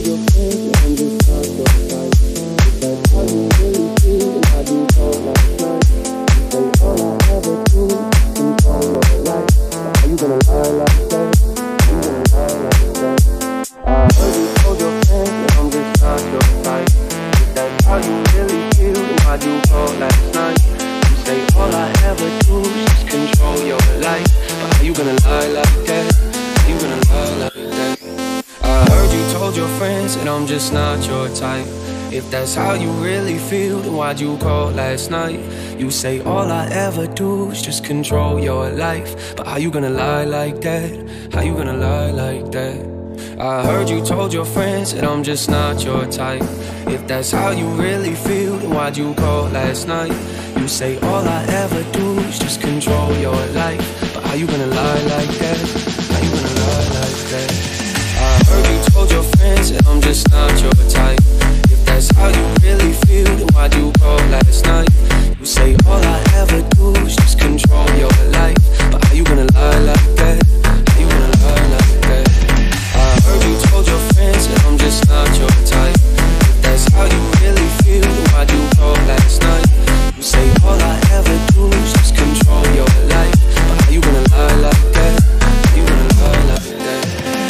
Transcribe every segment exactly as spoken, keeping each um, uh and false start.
If that's how you really feel, then why'd you call last night? You say all I ever do is just control your life. But how you gonna lie like that? How you gonna lie like that? I heard you told your friends that I'm just not your type. If that's how you really feel, then why'd you call last night? You say all I ever do is just control your life. But how you gonna lie like that? How you gonna lie like that? I heard you told your friends that I'm just not your type. That's how you really feel, then why'd you call last night? You say all I ever do is just control your life. But how you gonna lie like that? How you gonna lie like that? I heard you told your friends that I'm just not your type. If that's how you really feel, then why'd you call last night? You say all I ever do is just control your life. But how you gonna lie like that? How you gonna lie like that?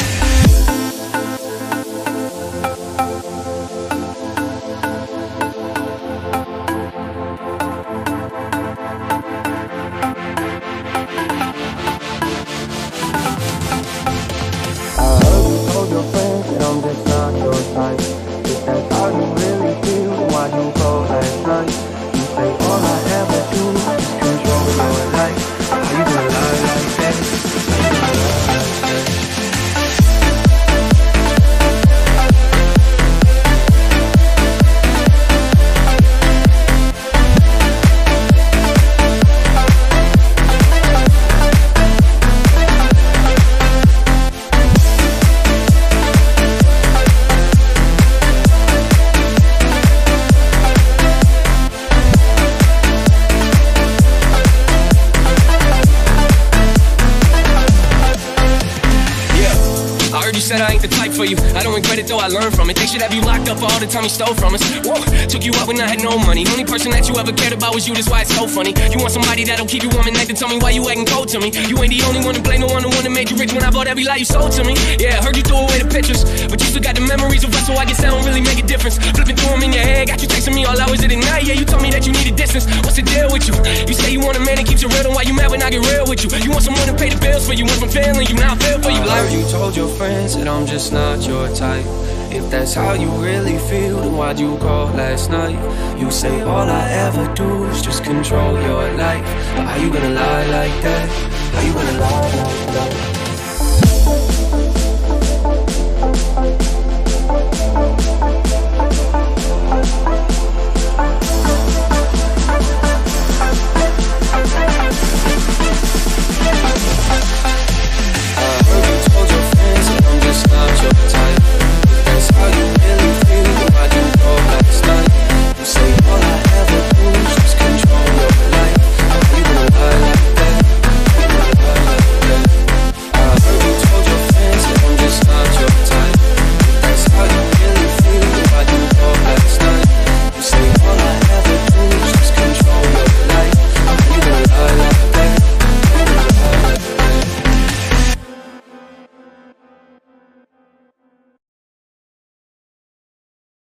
Said I ain't the type for you. I don't regret it though, I learned from it. They should have you locked up for all the time you stole from us. Whoa, took you out when I had no money. Only person that you ever cared about was you, that's why it's so funny. You want somebody that'll keep you warm at night, then tell me why you acting cold to me. You ain't the only one to blame, the one the one that made you rich when I bought every lie you sold to me. Yeah, I heard you throw away the pictures, but you still got the memories of us, so I guess that don't really make a difference. Flipping through them in your head, got you texting me all hours of the night. Yeah, you told me that you needed distance. What's the deal with you? You say you want a man that keeps it real, then why you mad when I get real with you? You want someone to pay the bills for you, went from failing you, now I feel for you. I heard you told your friends that I'm just not your type. If that's how you really feel, then why'd you call last night? You say all I ever do is just control your life. But how you gonna lie like that? How you gonna lie like that?